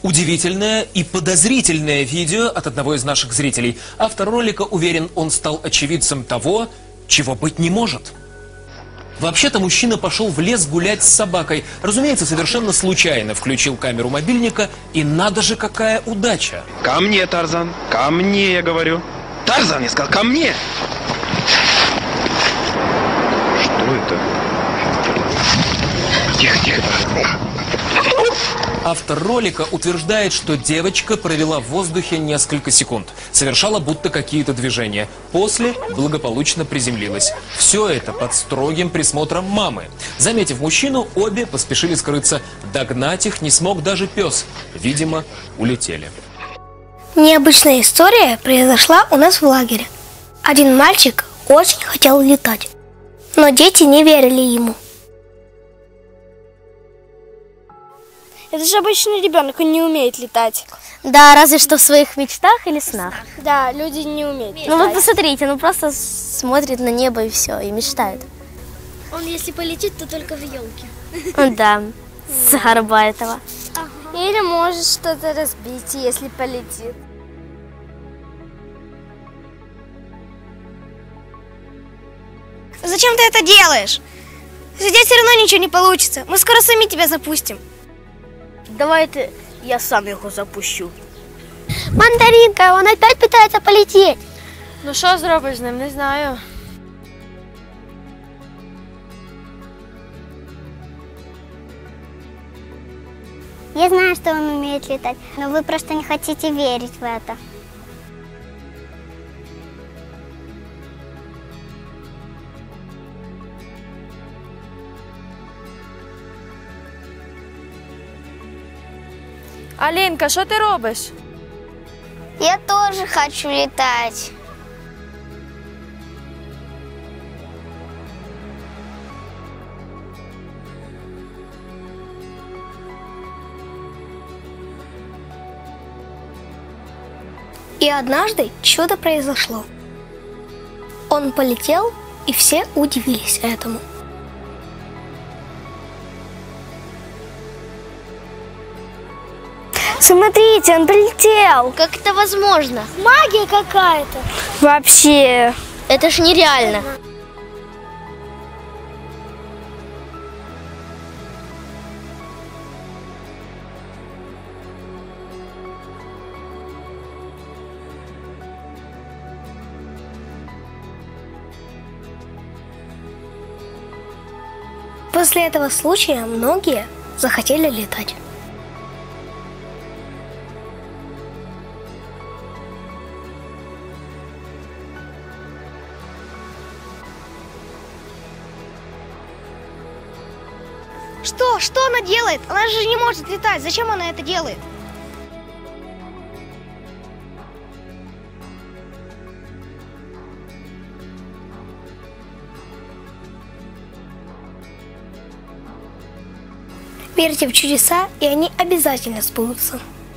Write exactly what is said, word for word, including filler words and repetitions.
Удивительное и подозрительное видео от одного из наших зрителей. Автор ролика уверен, он стал очевидцем того, чего быть не может. Вообще-то мужчина пошел в лес гулять с собакой. Разумеется, совершенно случайно включил камеру мобильника, и надо же, какая удача. Ко мне, Тарзан, ко мне, я говорю. Тарзан, я сказал, ко мне. Что это? Тихо, тихо, Тарзан. Автор ролика утверждает, что девочка провела в воздухе несколько секунд, совершала будто какие-то движения, после благополучно приземлилась. Все это под строгим присмотром мамы. Заметив мужчину, обе поспешили скрыться. Догнать их не смог даже пес. Видимо, улетели. Необычная история произошла у нас в лагере. Один мальчик очень хотел летать, но дети не верили ему. Это же обычный ребенок, он не умеет летать. Да, разве что в своих мечтах или снах. Да, люди не умеют летать. Ну вот посмотрите, ну просто смотрит на небо и все, и мечтает. Он если полетит, то только в елке. Да, с горба этого. Или может что-то разбить, если полетит. Зачем ты это делаешь? Здесь все равно ничего не получится. Мы скоро сами тебя запустим. Давайте я сам его запущу. Мандаринка, он опять пытается полететь. Ну що зробиш з ним, не знаю. Я знаю, что он умеет летать, но вы просто не хотите верить в это. Алінка, що ти робиш? Я тоже хочу летать. И однажды чудо произошло. Он полетел, и все удивились этому. Смотрите, он прилетел. Как это возможно? Магия какая-то. Вообще, это ж нереально. После этого случая многие захотели летать. Что? Что она делает? Она же не может летать. Зачем она это делает? Верьте в чудеса, и они обязательно сбудутся.